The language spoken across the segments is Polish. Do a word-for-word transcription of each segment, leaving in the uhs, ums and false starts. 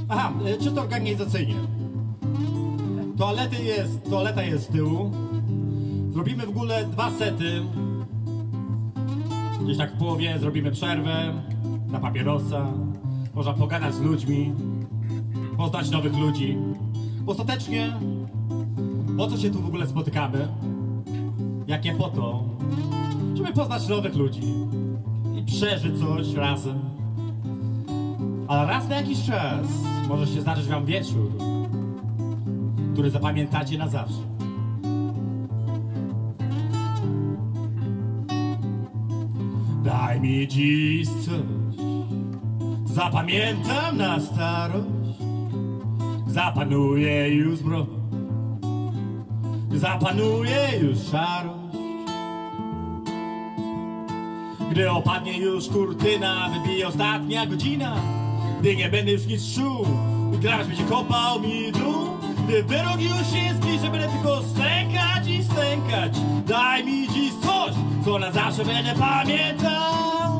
Aha, czysto organizacyjnie. Toalety jest, toaleta jest z tyłu. Zrobimy w ogóle dwa sety. Gdzieś tak w połowie zrobimy przerwę na papierosa. Można pogadać z ludźmi, poznać nowych ludzi. Ostatecznie, po co się tu w ogóle spotykamy? Jak nie po to, żeby poznać nowych ludzi i przeżyć coś razem. Ale raz na jakiś czas może się zdarzyć wam wieczór, który zapamiętacie na zawsze. Daj mi dziś coś, zapamiętam na starość. Zapanuje już zmrok, zapanuje już szarość. Gdy opadnie już kurtyna, wybije ostatnia godzina. Gdy nie będę już nic czuł, grać będzie kopał mi dół. Gdy wyrok już się zbliży, będę tylko stękać i stękać. Daj mi dziś coś, co na zawsze będę pamiętał.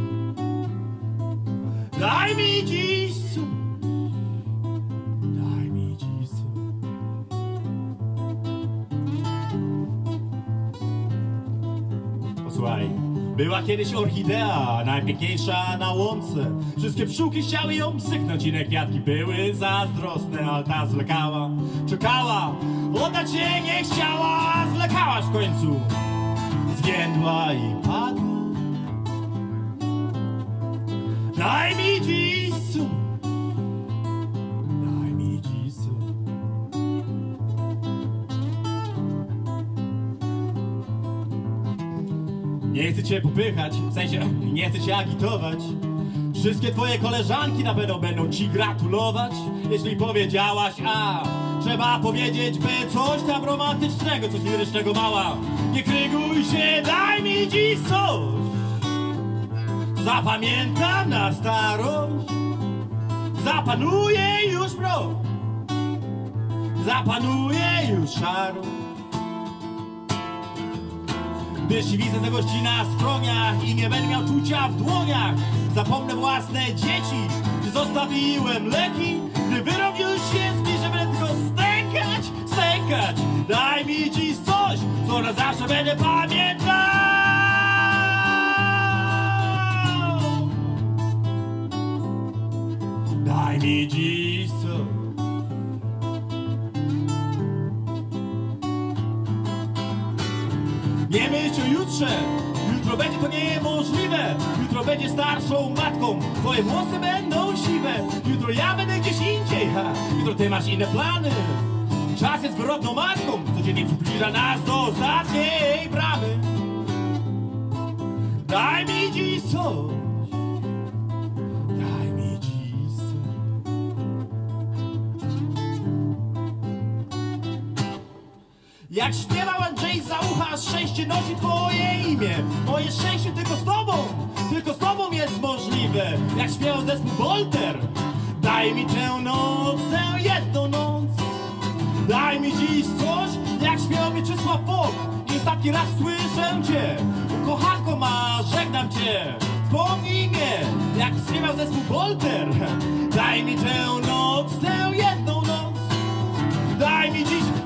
Daj mi dziś coś, daj mi dziś coś. Posłuchaj, była kiedyś orchidea, najpiękniejsza na łące. Wszystkie pszczółki chciały ją psyknąć, inne kwiatki były zazdrosne, ale ta zwlekała, czekała, oddać się nie chciała, zwlekałaś w końcu, zwiędła i padła. Daj mi dziś coś, daj mi dziś coś. Nie chcę cię popychać, w sensie nie chcę cię agitować. Wszystkie twoje koleżanki na pewno będą ci gratulować. Jeśli powiedziałaś A, trzeba powiedzieć B, coś tam romantycznego, coś lirycznego, mała. Nie kryguj się, daj mi dziś coś, zapamiętam na starość. Zapanuje już mrok, zapanuje już szarość. Gdy się widzę za gości na skroniach i nie będę miał czucia w dłoniach, zapomnę własne dzieci, gdy zostawiłem leki. Gdy wyrok już się zbliży, będę tylko stękać, stękać. Daj mi dziś coś, co na zawsze będę pamiętał. Daj mi dziś coś. Nie myśl o jutrze, jutro będzie to niemożliwe. Jutro będzie starszą matką, twoje włosy będą siwe. Jutro ja będę gdzieś indziej, ha. Jutro ty masz inne plany. Czas jest wyrodną matką, codziennie przybliża nas do ostatniej bramy. Daj mi dziś coś, daj mi dziś coś. Jak śpiewał Andrzej za ucha, szczęście nosi twoje imię. Moje szczęście tylko z tobą, tylko z tobą jest możliwe. Jak śpiewał zespół Bolter, daj mi tę noc, tę jedną noc. Daj mi dziś coś, jak śpiewał Mieczysław Bok. I ostatni raz słyszę cię, kochanko ma, żegnam cię. Wspomnij mnie, jak śpiewał zespół Bolter. Daj mi tę noc, tę jedną noc. Daj mi dziś